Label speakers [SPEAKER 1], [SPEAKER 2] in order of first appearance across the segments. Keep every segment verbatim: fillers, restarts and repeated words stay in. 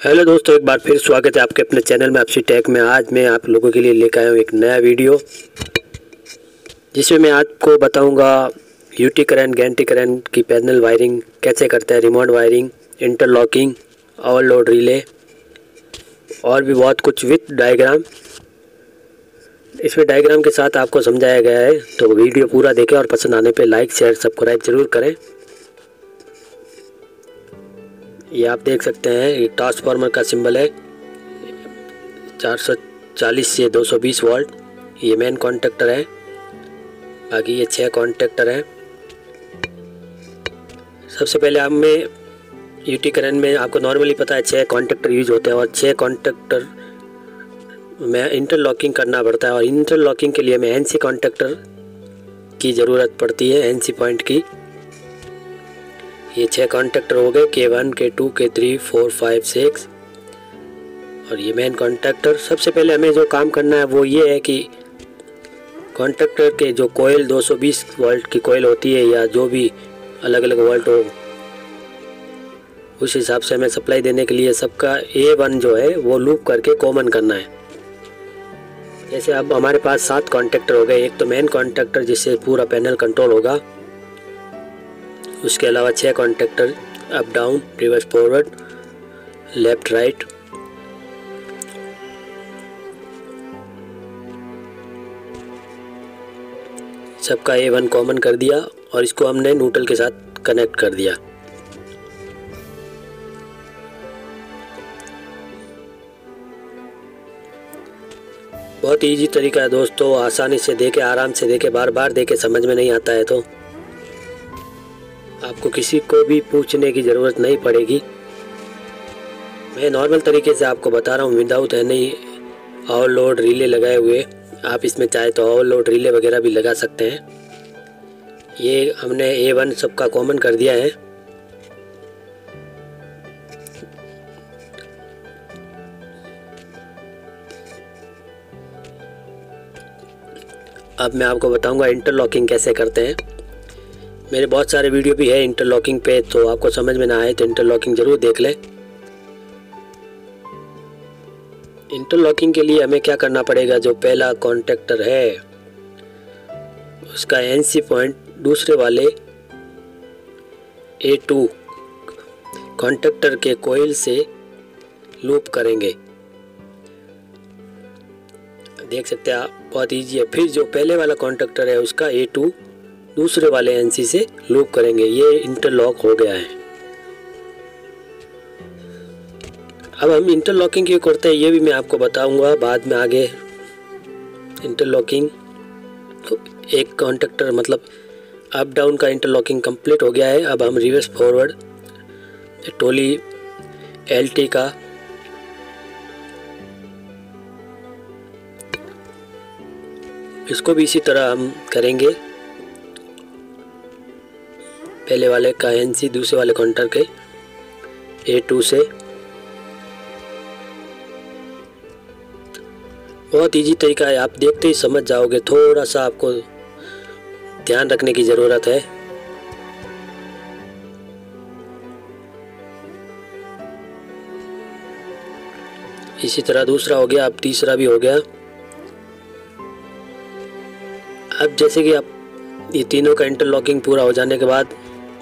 [SPEAKER 1] Hello दोस्तों, एक बार फिर स्वागत है आपके अपने चैनल में आपसी टेक में। आज मैं आप लोगों के लिए लेकर आया हूँ एक नया वीडियो, जिसमें मैं आपको बताऊंगा यूटी करंट गैंटी करंट की पैनल वायरिंग कैसे करते हैं, remote wiring, interlocking, overload relay और भी बहुत कुछ विथ डायग्राम। इसमें डायग्राम के साथ आपको समझाया गया है, तो वीडियो पूरा देखें और पसंद आने पे लाइक शेयर सब्सक्राइब जरूर करें। ये आप देख सकते हैं, ये ट्रांसफार्मर का सिंबल है चार सौ चालीस से दो सौ बीस वोल्ट। ये मेन कॉन्टेक्टर है, बाकी ये छह कॉन्टेक्टर हैं। सबसे पहले आप में यूटी करंट में आपको नॉर्मली पता है छह कॉन्टेक्टर यूज होते हैं और छह कॉन्टेक्टर में इंटरलॉकिंग करना पड़ता है। और इंटरलॉकिंग के लिए हमें एनसी कॉन्टेक्टर की ज़रूरत पड़ती है, एनसी पॉइंट की। ये छह कॉन्टेक्टर हो गए, के वन, के टू, के थ्री, फोर, फाइव, सिक्स और ये मेन कॉन्टेक्टर। सबसे पहले हमें जो काम करना है वो ये है कि कॉन्टेक्टर के जो कोयल दो सौ बीस वोल्ट की कोयल होती है या जो भी अलग अलग वोल्ट हो, उस हिसाब से हमें सप्लाई देने के लिए सबका ए वन जो है वो लूप करके कॉमन करना है। जैसे अब हमारे पास सात कॉन्टेक्टर हो गए। एक तो मेन कॉन्टेक्टर जिससे पूरा पैनल कंट्रोल होगा, उसके अलावा छह contactor up down, reverse forward, left right, सबका ए वन कॉमन कर दिया और इसको हमने न्यूट्रल के साथ कनेक्ट कर दिया। बहुत इजी तरीका है दोस्तों, आसानी से देखे, आराम से देखे, बार बार देखे, समझ में नहीं आता है तो आपको किसी को भी पूछने की ज़रूरत नहीं पड़ेगी। मैं नॉर्मल तरीके से आपको बता रहा हूँ, विदाउट एनी ओवरलोड रिले लगाए हुए। आप इसमें चाहे तो ओवरलोड रिले वगैरह भी लगा सकते हैं। ये हमने ए वन सबका कॉमन कर दिया है। अब मैं आपको बताऊंगा इंटरलॉकिंग कैसे करते हैं। मेरे बहुत सारे वीडियो भी है इंटरलॉकिंग पे, तो आपको समझ में ना आए तो इंटरलॉकिंग ज़रूर देख लें। इंटरलॉकिंग के लिए हमें क्या करना पड़ेगा, जो पहला कॉन्टेक्टर है उसका एनसी पॉइंट दूसरे वाले ए टू कॉन्टेक्टर के कोयल से लूप करेंगे। देख सकते हैं आप, बहुत इजी है। फिर जो पहले वाला कॉन्टेक्टर है उसका ए टू दूसरे वाले एनसी से लूप करेंगे। ये इंटरलॉक हो गया है। अब हम इंटरलॉकिंग क्यों करते हैं ये भी मैं आपको बताऊंगा बाद में आगे। इंटरलॉकिंग एक कॉन्टेक्टर मतलब अप डाउन का इंटरलॉकिंग कंप्लीट हो गया है। अब हम रिवर्स फॉरवर्ड टोली एलटी का इसको भी इसी तरह हम करेंगे। पहले वाले का एनसी दूसरे वाले काउंटर के ए टू से। बहुत इजी तरीका है, आप देखते ही समझ जाओगे। थोड़ा सा आपको ध्यान रखने की ज़रूरत है। इसी तरह दूसरा हो गया, अब तीसरा भी हो गया। अब जैसे कि आप ये तीनों का इंटरलॉकिंग पूरा हो जाने के बाद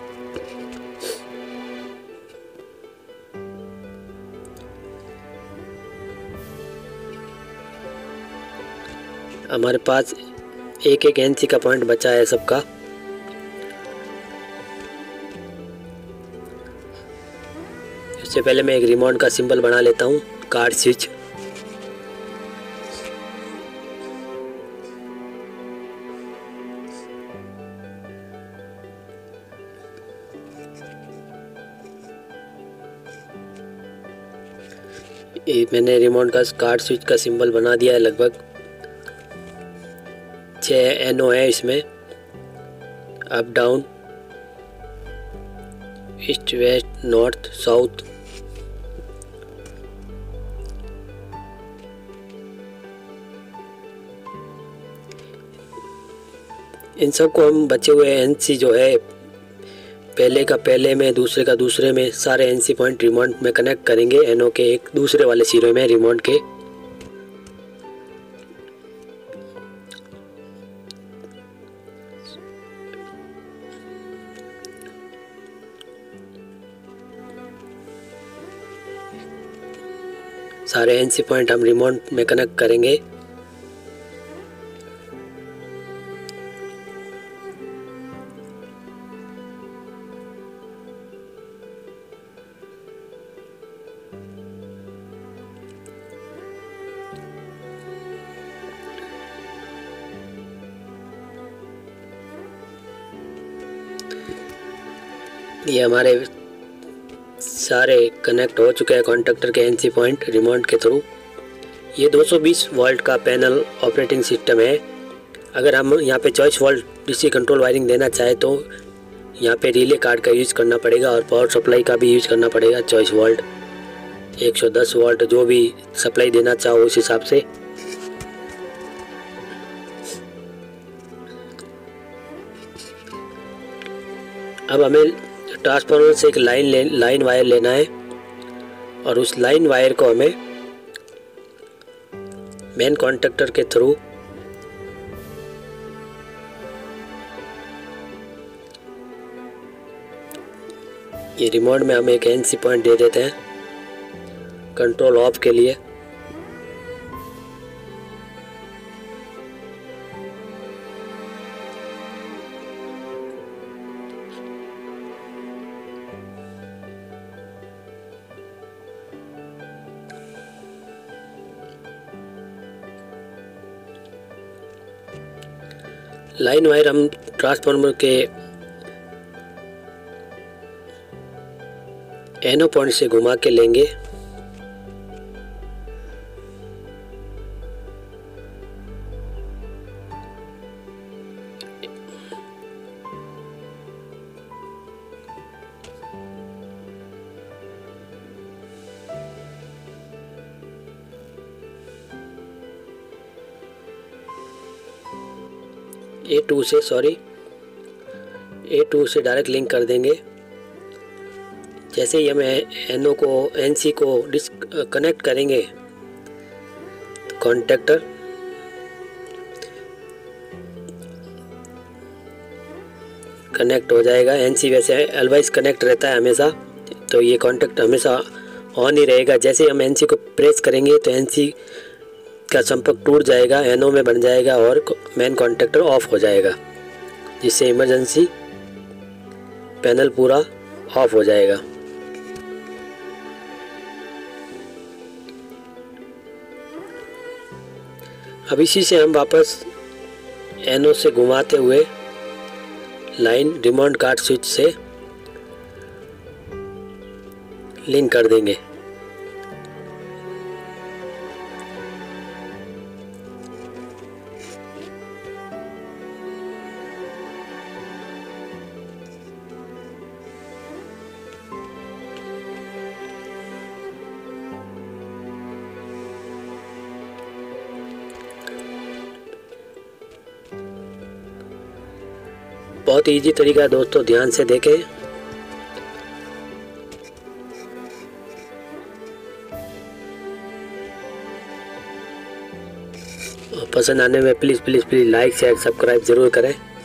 [SPEAKER 1] हमारे पास एक एक एनसी का पॉइंट बचा है सबका। इससे पहले मैं एक रिमोट का सिंबल बना लेता हूँ, कार्ड स्विच। ये मैंने रिमोट का कार्ड स्विच का सिंबल बना दिया है। लगभग छः एन ओ है इसमें, up down, east west, north south. इन सब को हम बचे हुए एनसी जो है पहले का पहले में, दूसरे का दूसरे में, सारे एनसी पॉइंट रिमोट में कनेक्ट करेंगे एनओ के एक दूसरे वाले सीरो में रिमोट के। सारे एनसी पॉइंट हम रिमोट में कनेक्ट करेंगे। ये हमारे सारे कनेक्ट हो चुके हैं कॉन्टैक्टर के एनसी पॉइंट रिमोट के थ्रू। ये दो सौ बीस वोल्ट का पैनल ऑपरेटिंग सिस्टम है। अगर हम यहाँ पे चॉइस वोल्ट डीसी कंट्रोल वायरिंग देना चाहे तो यहाँ पे रिले कार्ड का यूज़ करना पड़ेगा और पावर सप्लाई का भी यूज़ करना पड़ेगा। चॉइस वोल्ट एक सौ दस वोल्ट जो भी सप्लाई देना चाहो उस हिसाब से। अब हमें ट्रांसफार्मर से एक लाइन ले लाइन वायर लेना है और उस लाइन वायर को हमें मेन कॉन्टैक्टर के थ्रू ये रिमोट में हम एक एनसी पॉइंट दे देते हैं कंट्रोल ऑफ के लिए। लाइन वायर हम ट्रांसफार्मर के एनो पॉइंट से घुमा के लेंगे। ए टू से सॉरी ए टू से डायरेक्ट लिंक कर देंगे। जैसे ही हम एनओ को एनसी को डिस कनेक्ट करेंगे तो कॉन्टैक्टर कनेक्ट हो जाएगा। एनसी वैसे ऑलवेज कनेक्ट रहता है हमेशा, तो ये कॉन्टैक्ट हमेशा ऑन ही रहेगा। जैसे ही हम एनसी को प्रेस करेंगे तो एनसी का संपर्क टूट जाएगा, एनओ में बन जाएगा और मेन कॉन्टैक्टर ऑफ हो जाएगा, जिससे इमरजेंसी पैनल पूरा ऑफ हो जाएगा। अब इसी से हम वापस एनओ से घुमाते हुए लाइन रिमोट कार्ड स्विच से लिंक कर देंगे। बहुत इजी तरीका है दोस्तों, ध्यान से देखें। पसंद आने में please please please like share subscribe ज़रूर करें।